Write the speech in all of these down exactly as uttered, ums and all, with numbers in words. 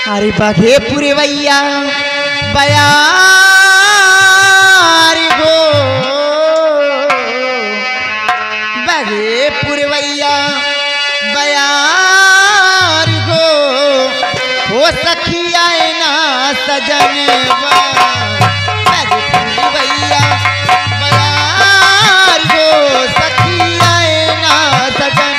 अरे बघे पुरवैया बयार गो बघे पुरवैया बयार गो हो सखिया ना सजन बघे पुरवैया बयार गो सखिया ना सजन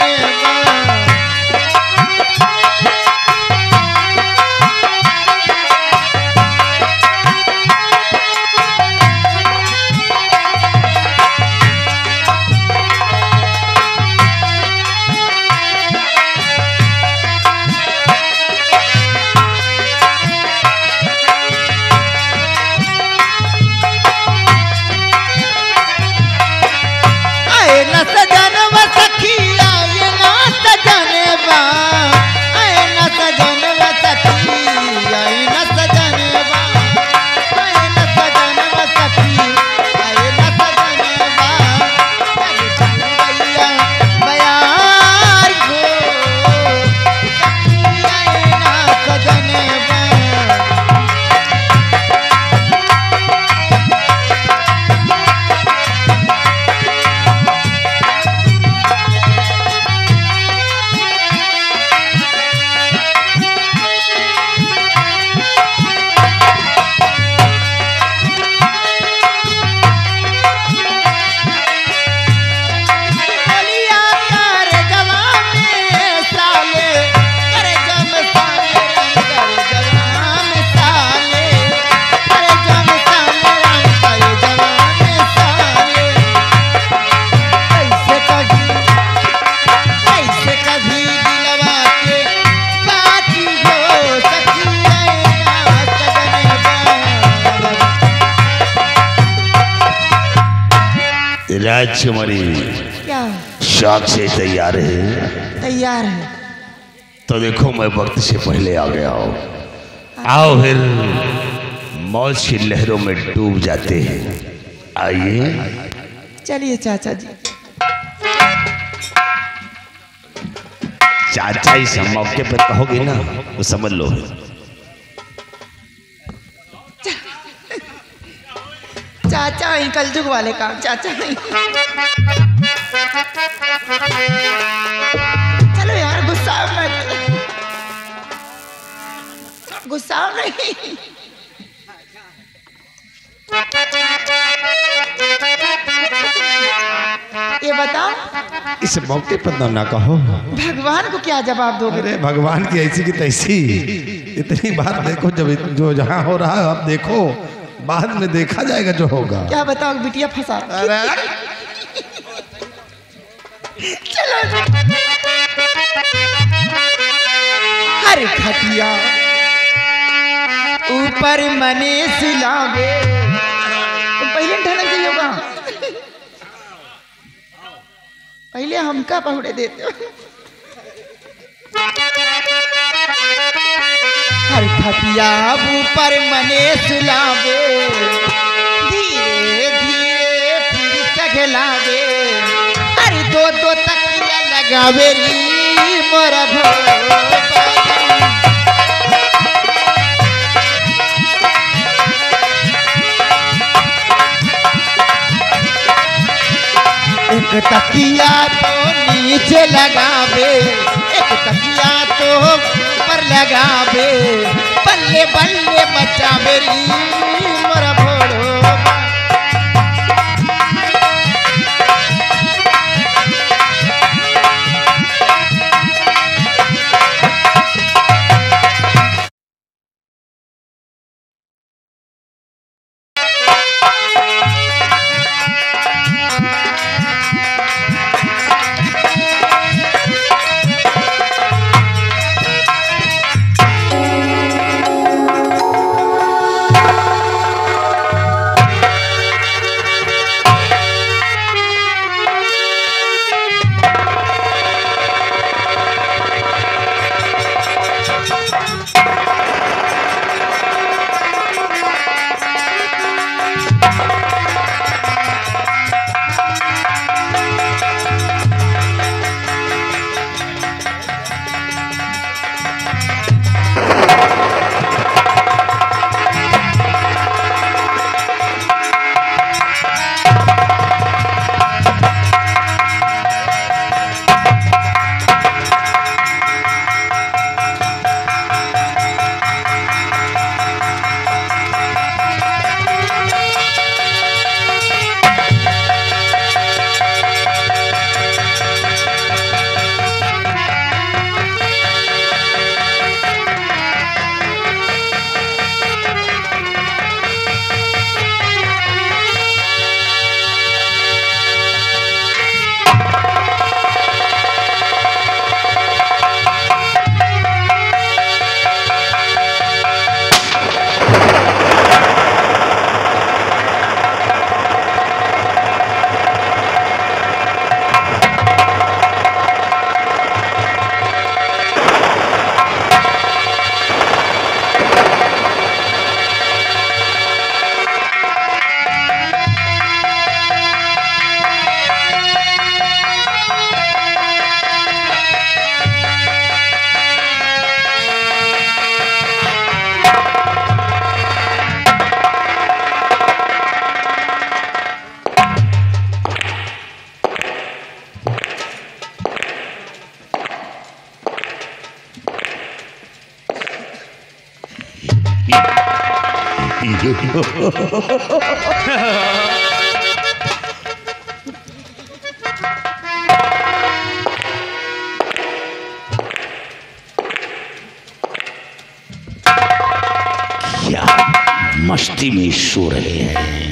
राजकुमारी क्या शौक से तैयार है? तैयार है तो देखो मैं वक्त से पहले आ गया हूँ। आओ फिर मौज की लहरों में डूब जाते हैं। आइए चलिए चाचा जी। चाचा इस मौके पर कहोगे ना तो समझ लो। चाचा ही कलजुग वाले काम चाचा नहीं। चलो यार गुस्सा मत, गुस्सा नहीं। ये बताओ इस मौके पर ना ना कहो। भगवान को क्या जवाब दोगे? अरे भगवान की ऐसी की तैसी। इतनी बात देखो, जब जो जहाँ हो रहा है आप देखो, बाद में देखा जाएगा जो होगा। क्या बताओ बिटिया फंसा। चलो हर खटिया ऊपर मने सुलावे। तो पहले ठनक जाइएगा, पहले हमका पहुड़े देते हो। हर खटिया ऊपर मने सुलावे, धीरे धीरे फिर सगलावे। अरे दो दो तकिया लगावे री मोरा एक तकिया तो नीचे लगावे, एक तकिया तो ऊपर लगावे। बल्ले बल्ले बचावे री मोरा भोरो। क्या मस्ती में सो रहे हैं।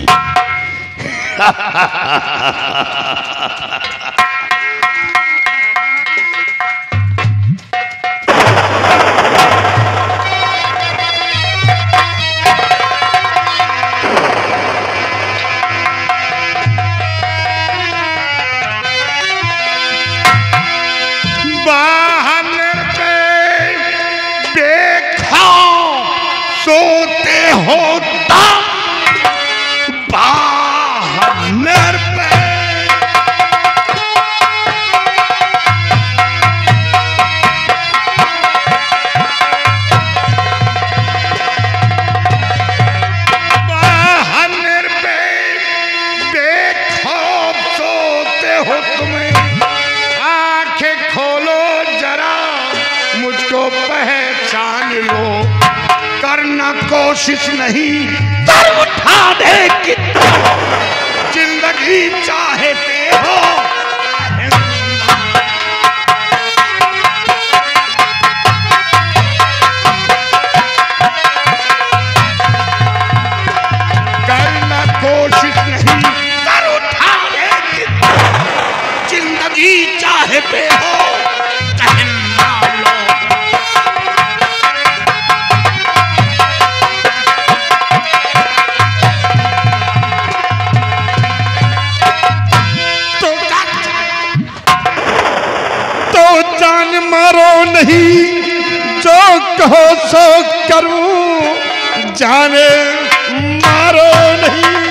सोते होता बाहर पे बाहर पे देखो सोते हो तुम्हें आंखें खोलो जरा मुझको पहचान लो करना कोशिश नहीं तर उठा दे कि जिंदगी चाहते हो करना कोशिश नहीं तर उठा दे कि जिंदगी चाहते हो मारो नहीं जो कहो सो करूं जाने मारो नहीं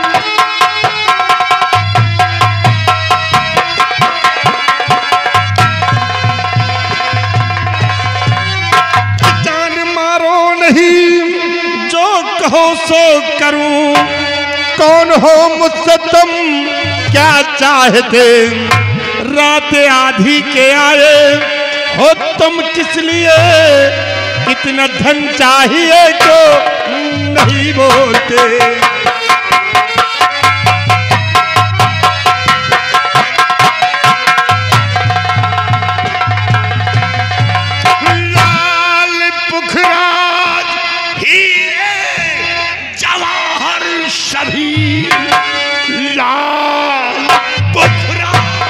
जान मारो नहीं जो कहो सो करूं कौन हो मुझसे तुम क्या चाहते रात आधी के आए हो तुम किस लिए कितना धन चाहिए जो नहीं बोलते लाल पुखराज हीरे जवाहर सभी लाल पुखराज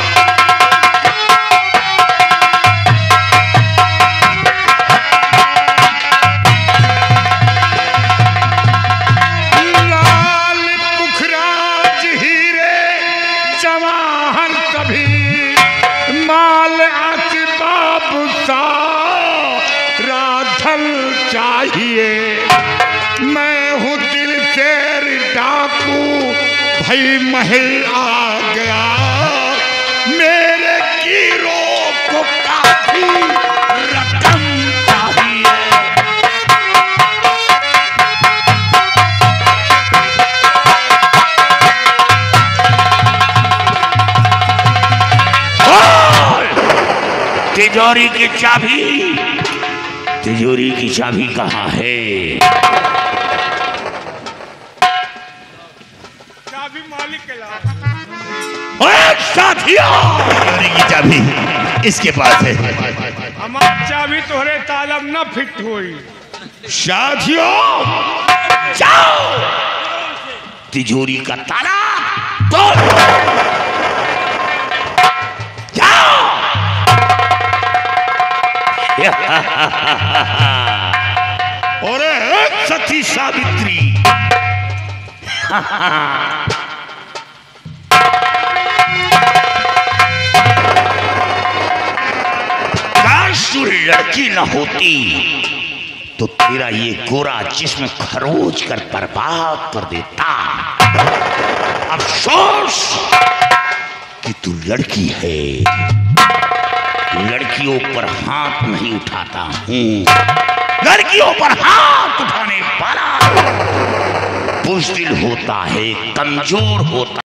चाहिए मैं हूँ दिल से डाकू भाई महल आ गया मेरे गिरोह को काफी रकम चाहिए तिजोरी की चाबी तिजोरी की चाबी कहाँ है? चाबी मालिक के लाभ साथियों तिजोरी की चाबी इसके पास है। हमारी चाबी तोहरे तालब न फिट हुई। साथियों जाओ तिजोरी का ताला तोड़ जाओ। और सती सावित्री काश तू लड़की न होती तो तेरा ये गोरा जिस्म खरोच कर बर्बाद कर देता। अफसोस कि तू लड़की है लड़कियों पर हाथ नहीं उठाता हूँ लड़कियों पर हाथ उठाने वाला बुज़दिल होता है कमजोर होता